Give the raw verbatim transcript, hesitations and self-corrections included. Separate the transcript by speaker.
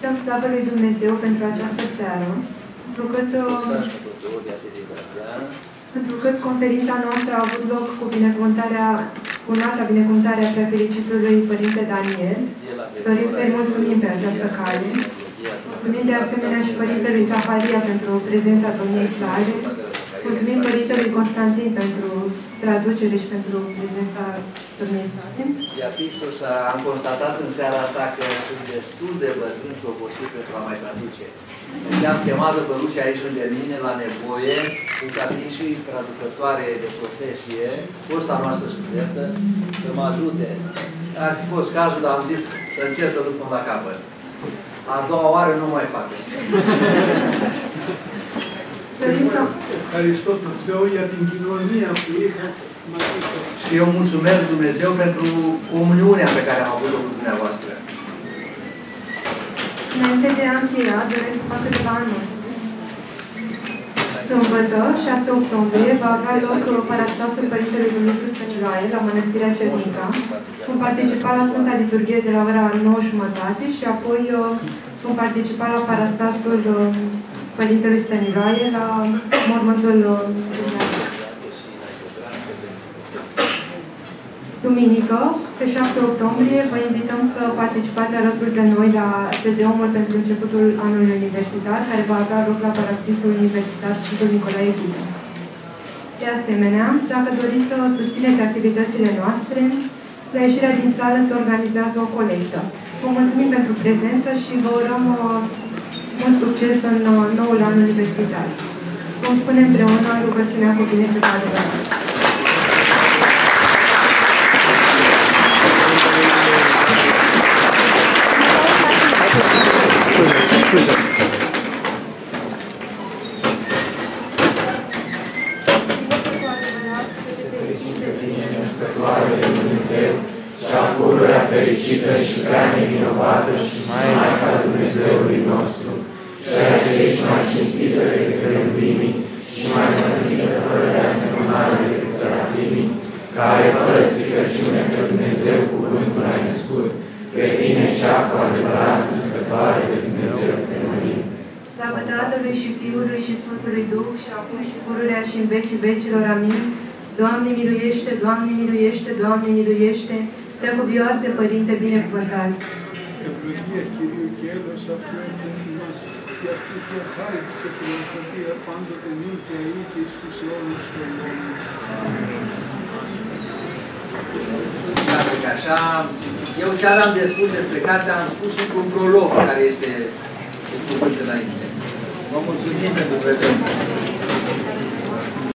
Speaker 1: Dăm slavă lui Dumnezeu pentru această seară, întrucât, întrucât conferința noastră a avut loc cu binecuvântarea, cu înalta binecuvântarea Preafericitului Părinte Daniel. Dorim să-i mulțumim pe această cale. Mulțumim de asemenea și Părintelui Zaharia pentru prezența domniei sale. Mulțumim Părintelui Constantin pentru traducere și pentru prezența domniei sale.
Speaker 2: Am constatat în seara asta că sunt destul de bătrâni și obosit pentru a mai traduce. Le-am chemat pe Lucia aici lângă mine la nevoie, însă a venit și traducătoare de profesie, fosta noastră studentă, să mă ajute. Ar fi fost cazul, dar am zis să încerc să duc până la capăt. A doua oară nu mai fac.
Speaker 3: Aristotul Θεό για την κοινωνία που είχα μαζί σας.
Speaker 2: Și eu mulțumesc Dumnezeu pentru comuniunea pe care am avut-o cu dumneavoastră.
Speaker 1: Înainte de a încheia, doresc să fac câteva anunțuri. Sâmbătă, șase octombrie, va avea loc parastasul Părintelui Dumitru Stăniloae la Mănăstirea Cernica. Vom participa la Sfânta Liturghie de la ora nouă și jumătate și apoi vom participa la parastasul Părintelui Stăniloae la mormântul duminică, pe șapte octombrie, vă invităm să participați alături de noi la Tedeumul pentru începutul anului universitar, care va avea loc la Paraclisul Universitar Sfântul Nicolae Ghida. De asemenea, dacă doriți să susțineți activitățile noastre, la ieșirea din sală se organizează o colectă. Vă mulțumim pentru prezență și vă urăm uh, mult succes în uh, noul an universitar. Vom spune împreună rugăciunea cu bine să vă adevărat.
Speaker 4: Fericită și prea nevinovată și Maica Dumnezeului nostru, ceea ce ești mai cinstită decât rădumii și mai sfântită fără de asemănare decât serafimii, care fără stricăciune pe Dumnezeu cuvântul ai născut, pe tine cea cu adevărat născătoare de Dumnezeu te mărim.
Speaker 1: Slavă Tatălui și Fiului și Sfântului Duh și acum și pururea și în vecii vecilor. Amin. Doamne miluiește, Doamne miluiește, Doamne miluiește, Preacuvioase Părinte, binecuvântați!
Speaker 3: Ευλογία Κυρίου και έλεος αυτού έρχεται μας και αυτή η χάρη και φιλανθρωπία πάντοτε νυν και αεί και εις τους αιώνους των αιώνων.
Speaker 2: Așa, eu ce aveam de spus despre carte am spus și cu un prolog care este cuvânt înainte. Vă mulțumim pentru prezență.